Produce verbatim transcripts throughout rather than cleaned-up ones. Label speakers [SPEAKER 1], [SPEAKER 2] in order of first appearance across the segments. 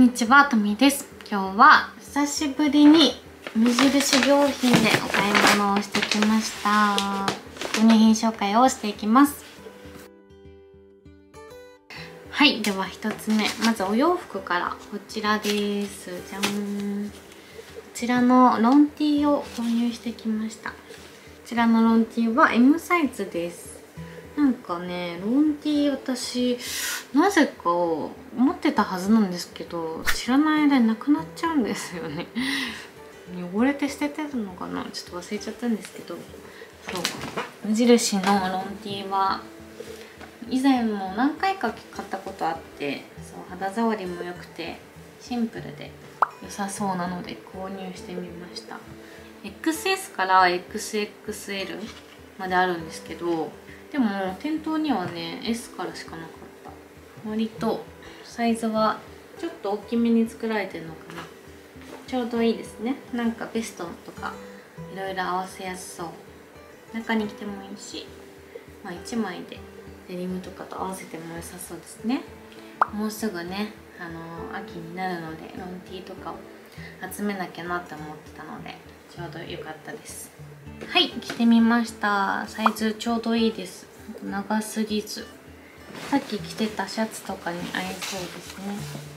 [SPEAKER 1] にちは、とみです。今日は久しぶりに無印良品でお買い物をしてきました。購入品紹介をしていきます。はい、ではひとつめ、まずお洋服からこちらです。じゃん。こちらのロン T を購入してきました。こちらのロン T は エム サイズです。なんかね、ロン T 私なぜか持ってたはずなんですけど、知らない間になくなっちゃうんですよね。汚れて捨ててるのかな、ちょっと忘れちゃったんですけど、そう無印のロン T は以前も何回か買ったことあって、そう肌触りも良くてシンプルで良さそうなので購入してみました。 エックスエス から エックスエックスエル まであるんですけど、でも店頭にはね エス からしかなかった。割とサイズはちょっと大きめに作られてるのかな。ちょうどいいですね。なんかベストとかいろいろ合わせやすそう。中に着てもいいし、まあ、いちまいでデニムとかと合わせても良さそうですね。もうすぐね、あのー、秋になるのでロン T とかを集めなきゃなって思ってたのでちょうど良かったです。はい、着てみました。サイズちょうどいいです。長すぎず、さっき着てたシャツとかに合いそうですね。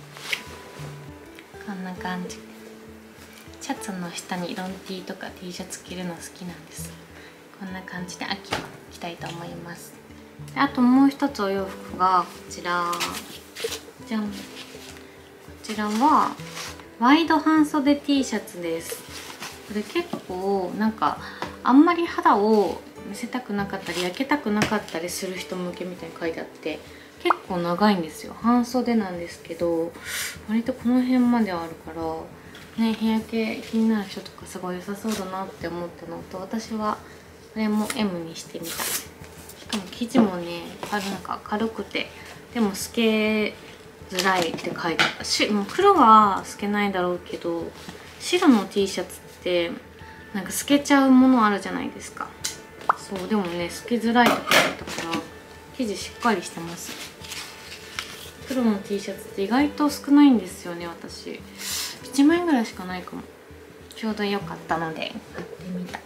[SPEAKER 1] こんな感じ。シャツの下にロン T とか T シャツ着るの好きなんです。こんな感じで秋着たいと思います。であともう一つお洋服がこちらじゃん。こちらはワイド半袖 T シャツです。これ結構なんかあんまり肌を見せたくなかったり焼けたくなかったりする人向けみたいに書いてあって、結構長いんですよ。半袖なんですけど割とこの辺まであるからね、日焼け気になる人とかすごい良さそうだなって思ったのと、私はこれも エム にしてみた。しかも生地もね、なんか軽くてでも透けづらいって書いてあったし、もう黒は透けないだろうけど白の T シャツってなんか透けちゃうものあるじゃないですか。そうでもね、透けづらいところだったから生地しっかりしてます。黒の T シャツって意外と少ないんですよね。私いちまいぐらいしかないかも。ちょうど良かったので買ってみた。ちょっ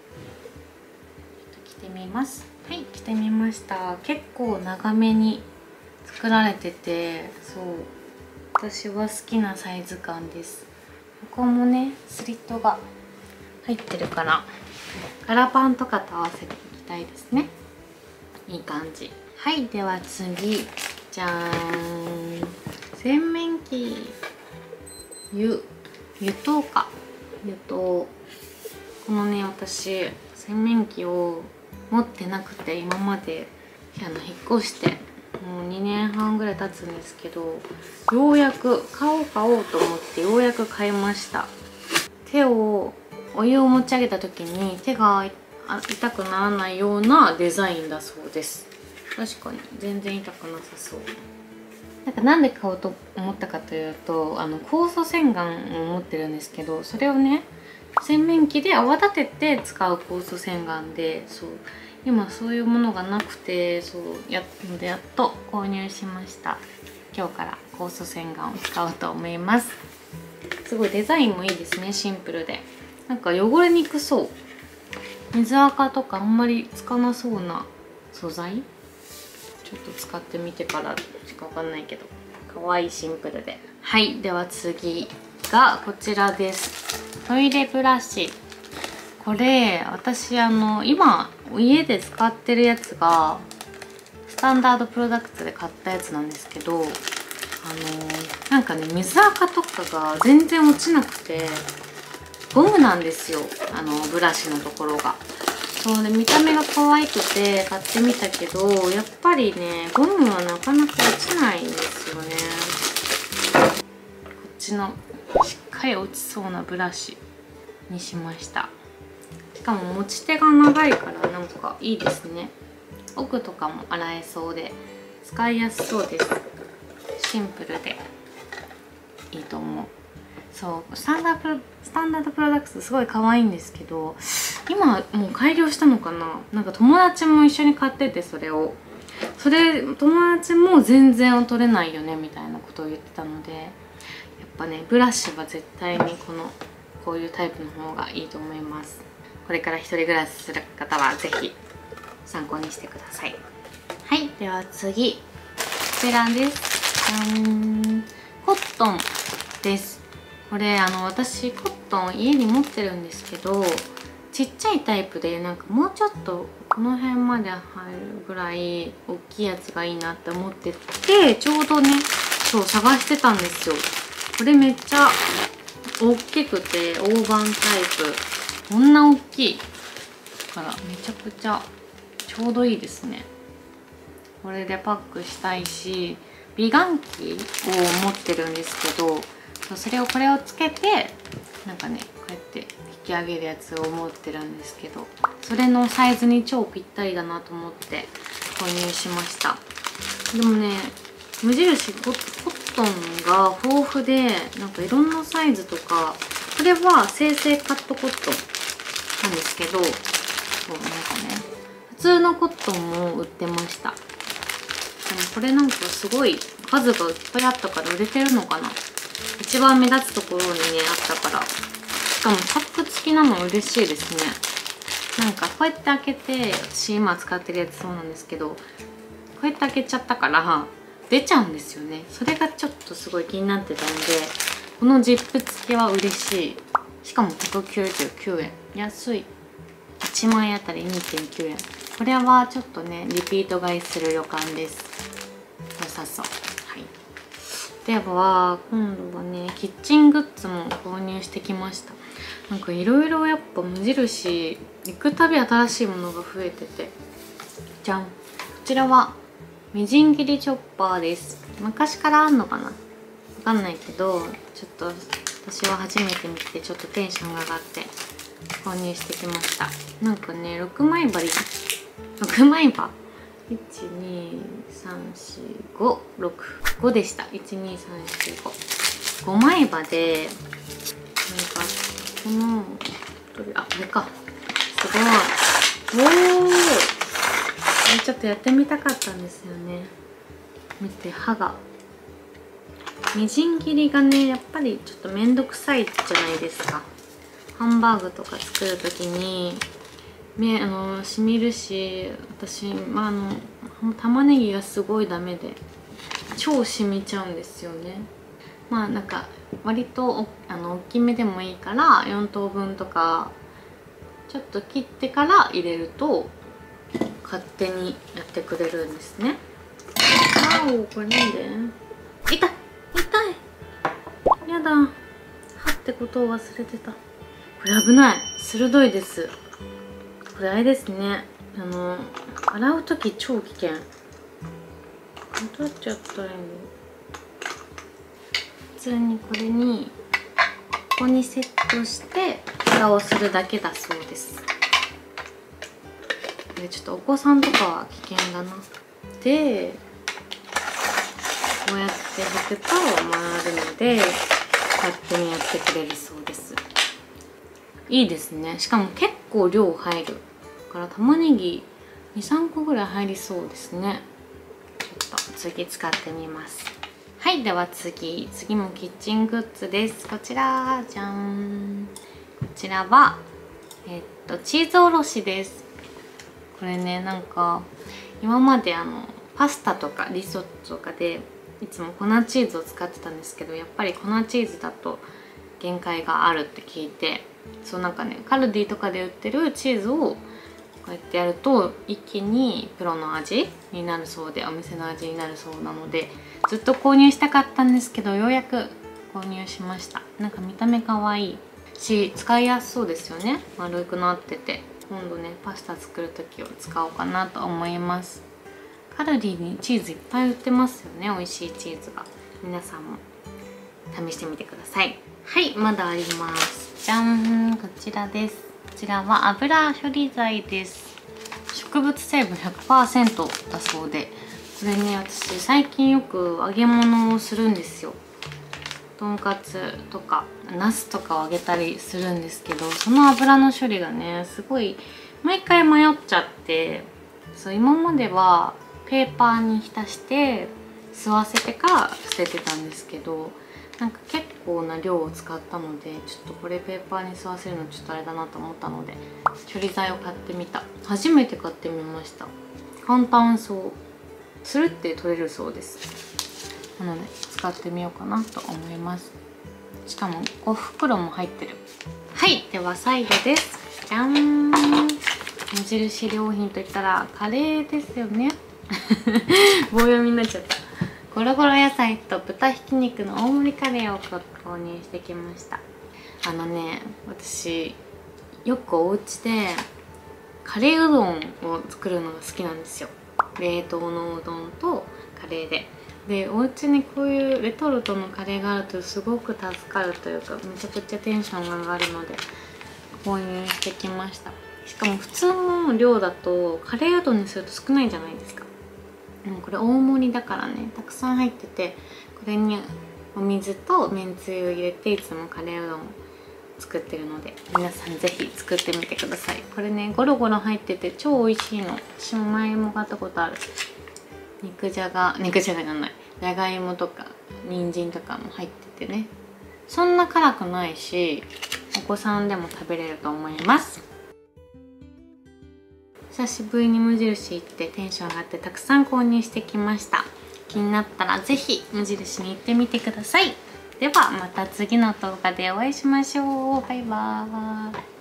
[SPEAKER 1] と着てみます。はい、着てみました。結構長めに作られてて、そう私は好きなサイズ感です。ここもねスリットが入ってるから柄パンとかと合わせていきたいですね。いい感じ。はい、では次じゃーん、洗面器湯湯湯か湯湯。このね、私洗面器を持ってなくて、今まであの引っ越してもうにねんはんぐらい経つんですけど、ようやく買おう買おうと思ってようやく買いました。手をお湯を持ち上げた時に手が痛くならないようなデザインだそうです。確かに全然痛くなさそう。なんかなんで買おうと思ったかというと、あの酵素洗顔を持ってるんですけど、それをね洗面器で泡立てて使う酵素洗顔で、そう今そういうものがなくて、そうやのでやっと購入しました。今日から酵素洗顔を使おうと思います。すごいデザインもいいですね。シンプルでなんか汚れにくそう。水垢とかあんまりつかなそうな素材。ちょっと使ってみてからしかわかんないけど可愛いシンプルで。はい、では次がこちらです。トイレブラシ。これ私あの今家で使ってるやつがスタンダードプロダクツで買ったやつなんですけど、あのなんかね水垢とかが全然落ちなくてゴムなんですよ、あのブラシのところが。そうで見た目が可愛くて買ってみたけど、やっぱりねゴムはなかなか落ちないんですよね。こっちのしっかり落ちそうなブラシにしました。しかも持ち手が長いからなんかいいですね。奥とかも洗えそうで使いやすそうです。シンプルでいいと思う。そうスタンダードスタンダードプロダクツすごい可愛いんですけど、今もう改良したのかな。なんか友達も一緒に買ってて、それをそれ友達も全然取れないよねみたいなことを言ってたので、 ぱねブラシは絶対にこのこういうタイプの方がいいと思います。これから一人暮らしする方は是非参考にしてください。はい、では次こちらです。じゃん、コットンです。これあの私コットン家に持ってるんですけど、ちっちゃいタイプでなんかもうちょっとこの辺まで入るぐらい大きいやつがいいなって思ってて、ちょうどねそう探してたんですよ。これめっちゃ大きくて大判タイプ、こんな大きいからめちゃくちゃちょうどいいですね。これでパックしたいし、美顔器を持ってるんですけど、それをこれをつけてなんかねこうやって引き上げるやつを持ってるんですけど、それのサイズに超ぴったりだなと思って購入しました。でもね無印コットンが豊富でなんかいろんなサイズとか、これは生成カットコットンなんですけど、そうなんかね普通のコットンも売ってました。でもこれなんかすごい数がいっぱいあったから売れてるのかな。一番目立つところにねあったから、しかもチャック付きなの嬉しいですね。なんかこうやって開けて、私今使ってるやつそうなんですけど、こうやって開けちゃったから出ちゃうんですよね。それがちょっとすごい気になってたんで、このジップ付きは嬉しい。しかもひゃくきゅうじゅうきゅうえん、安い。いちまいあたり にてんきゅうえん。これはちょっとねリピート買いする予感です。良さそう。はい、では今度はねキッチングッズも購入してきました。なんかいろいろやっぱ無印行くたび新しいものが増えてて、じゃん、こちらはみじん切りチョッパーです。昔からあんのかなわかんないけど、ちょっと私は初めて見てちょっとテンションが上がって購入してきました。なんかねろくまい針ろくまい刃いちにさんしごろくごでした。いちにさんしごごまい刃で、なんかこのあこれか、すごい、おお、ちょっとやってみたかったんですよね。見て、刃がみじん切りがねやっぱりちょっとめんどくさいじゃないですか。ハンバーグとか作る時に目あのしみるし、私、まあ、あの玉ねぎがすごいダメで超しみちゃうんですよね。まあなんか割とあの大きめでもいいからよんとうぶんとかちょっと切ってから入れると勝手にやってくれるんですね。あお、これなんで痛い痛い、やだ、はってことを忘れてた。これ危ない、鋭いです。これあれですね、あの洗う時超危険。どうやってやったらいいの。普通にこれにここにセットして蓋をするだけだそうです。これちょっとお子さんとかは危険だな。でこうやって引くと回るので勝手にやってくれるそうです。いいですね。しかも結構量入るから玉ねぎにさんこぐらい入りそうですね。ちょっと次使ってみます。はい、では次次もキッチングッズです。こちらじゃん、こちらはえっとチーズおろしです。これねなんか今まであのパスタとかリゾットとかでいつも粉チーズを使ってたんですけど、やっぱり粉チーズだと限界があるって聞いて、そうなんかねカルディとかで売ってるチーズをこうやってやると一気にプロの味になるそうで、お店の味になるそうなのでずっと購入したかったんですけど、ようやく購入しました。なんか見た目かわいいし使いやすそうですよね。丸くなってて、今度ねパスタ作る時を使おうかなと思います。カルディにチーズいっぱい売ってますよね、美味しいチーズが。皆さんも試してみてください。はい、まだあります。じゃん、こちらです。こちらは油処理剤です。植物成分 ひゃくパーセント だそうで、これね私最近よく揚げ物をするんですよ。とんかつとかナスとかを揚げたりするんですけど、その油の処理がねすごい毎回迷っちゃって、そう今まではペーパーに浸して吸わせてから捨ててたんですけど、 なんか結構な量を使ったので、ちょっとこれペーパーに吸わせるのちょっとあれだなと思ったので処理剤を買ってみた。初めて買ってみました。簡単そう、つるって取れるそうです。なので使ってみようかなと思います。しかもご袋も入ってる。はい、では最後です。じゃん。無印良品といったらカレーですよね。棒読みになっちゃった。ゴロゴロ野菜と豚ひき肉の大盛りカレーを購入してきました。あのね、私よくお家でカレーうどんを作るのが好きなんですよ。冷凍のうどんとカレーで。で、お家にこういうレトルトのカレーがあるとすごく助かるというか、めちゃくちゃテンションが上がるので購入してきました。しかも普通の量だとカレーうどんにすると少ないじゃないですか。でもこれ大盛りだからね、たくさん入ってて、これにお水とめんつゆを入れていつもカレーうどんを作ってるので、皆さんぜひ作ってみてください。これね、ゴロゴロ入ってて超美味しいの。私も前も買ったことある。肉じゃが肉じゃがじゃないじゃがいもとか人参とかも入っててね、そんな辛くないし、お子さんでも食べれると思います。久しぶりに無印行ってテンション上がってたくさん購入してきました。気になったらぜひ無印に行ってみてください。ではまた次の動画でお会いしましょう。バイバーイ。